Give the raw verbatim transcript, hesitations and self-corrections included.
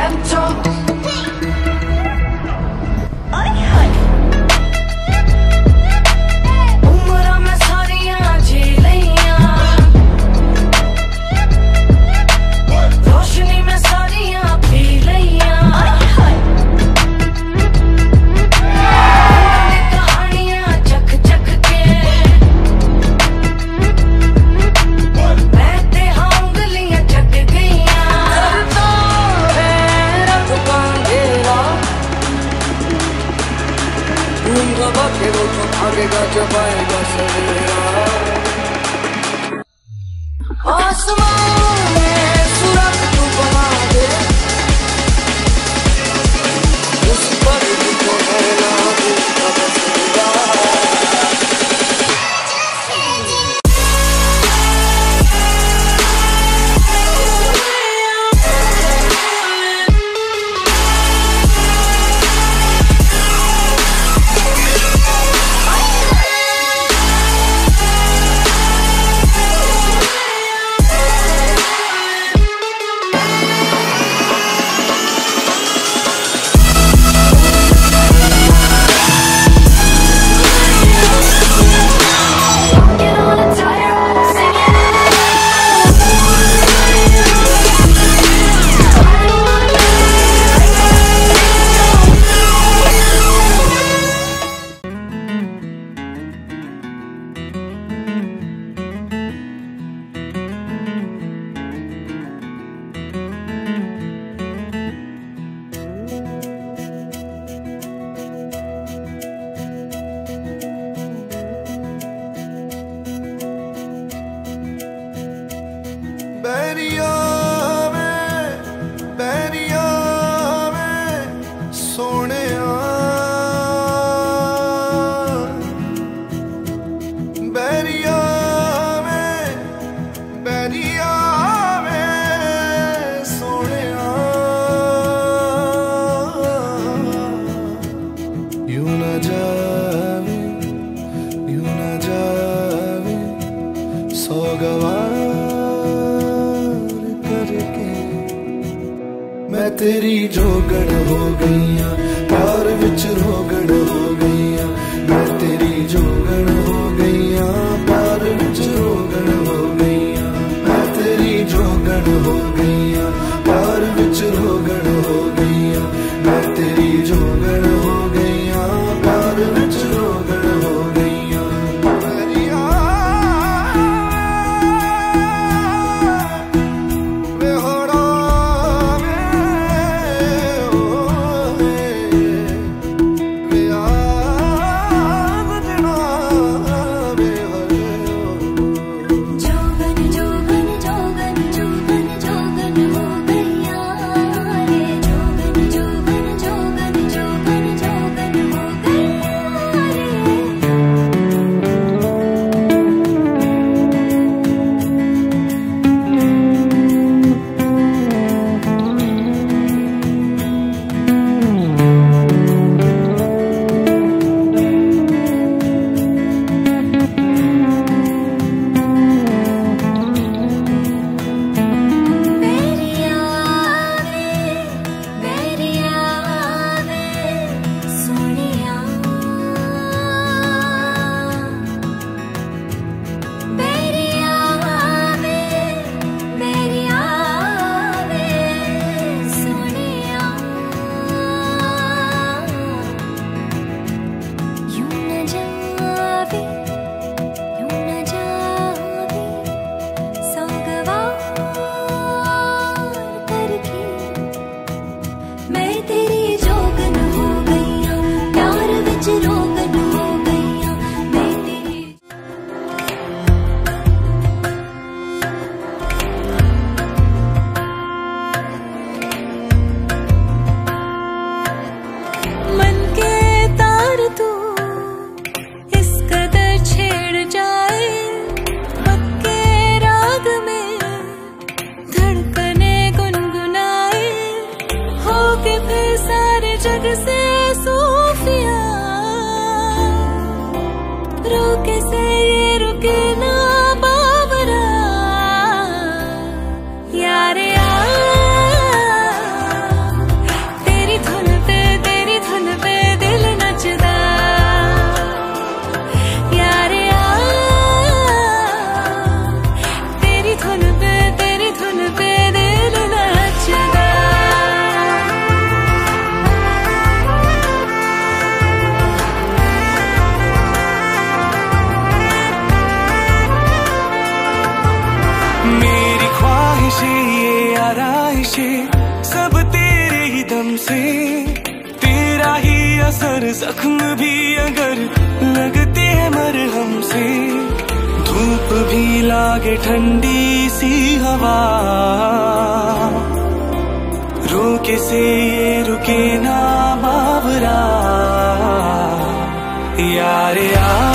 भागेगा जब आएगा सवेरा। आसमान में सुरख तू बना दे, उस पर तुझको रहना दूंगा बसेरा। बैरिया में बैरिया में सोने बैरिया में बैरिया में सोने यूं न जावे यूं न जावे सौगवार मैं तेरी जोगड़ हो गईया, प्यार विच रोगड़ हो गईया। मैं तेरी जोगड़ हो गईया, प्यार विच रोगड़ हो गईया। मैं तेरी जोगड़ हो गईया, प्यार विच रोगड़ हो गईया। मैं तेरी जोगड़ हो गईया, प्यार विच रोगड़ हो गईया। बैरिया वे होड़ा ख्वाहिशें ये आराइशें सब तेरे ही दम से, तेरा ही असर जख्म भी अगर लगते हैं मरहम से, धूप भी लागे ठंडी सी हवा, रोके से ये रुके ना बावरा, यार यार